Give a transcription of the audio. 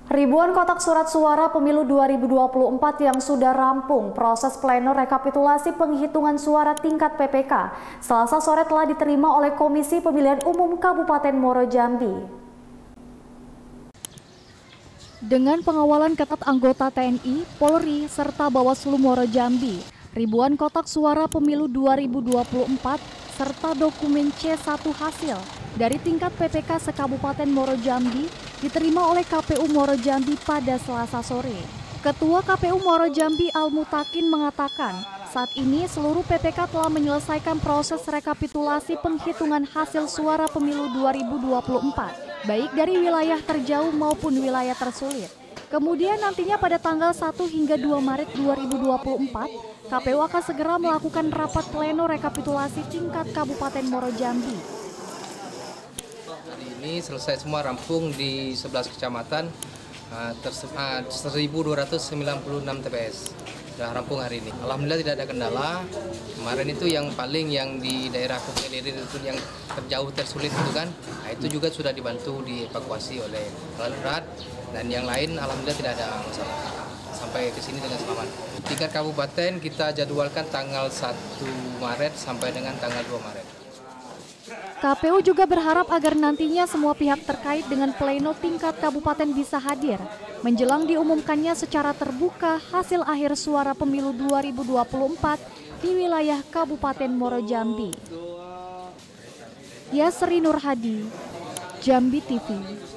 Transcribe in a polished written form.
Ribuan kotak surat suara pemilu 2024 yang sudah rampung proses pleno rekapitulasi penghitungan suara tingkat PPK Selasa sore telah diterima oleh Komisi Pemilihan Umum Kabupaten Muaro Jambi. Dengan pengawalan ketat anggota TNI, Polri, serta Bawaslu Muaro Jambi, ribuan kotak suara pemilu 2024 serta dokumen C1 hasil dari tingkat PPK se-Kabupaten Muaro Jambi diterima oleh KPU Muaro Jambi pada Selasa sore. Ketua KPU Muaro Jambi Al-Mutakin mengatakan, saat ini seluruh PPK telah menyelesaikan proses rekapitulasi penghitungan hasil suara pemilu 2024, baik dari wilayah terjauh maupun wilayah tersulit. Kemudian nantinya pada tanggal 1 hingga 2 Maret 2024, KPU akan segera melakukan rapat pleno rekapitulasi tingkat Kabupaten Muaro Jambi. Hari ini selesai semua rampung di 11 kecamatan, 1.296 TPS. Sudah rampung hari ini. Alhamdulillah tidak ada kendala. Kemarin itu yang di daerah Kokelir itu yang terjauh tersulit itu kan, nah itu juga sudah dibantu dievakuasi oleh alat berat, dan yang lain alhamdulillah tidak ada masalah. Sampai ke sini dengan selamat. Tingkat kabupaten kita jadwalkan tanggal 1 Maret sampai dengan tanggal 2 Maret. KPU juga berharap agar nantinya semua pihak terkait dengan pleno tingkat kabupaten bisa hadir menjelang diumumkannya secara terbuka hasil akhir suara pemilu 2024 di wilayah Kabupaten Muaro Jambi. Yasri Nur Hadi, Jambi TV.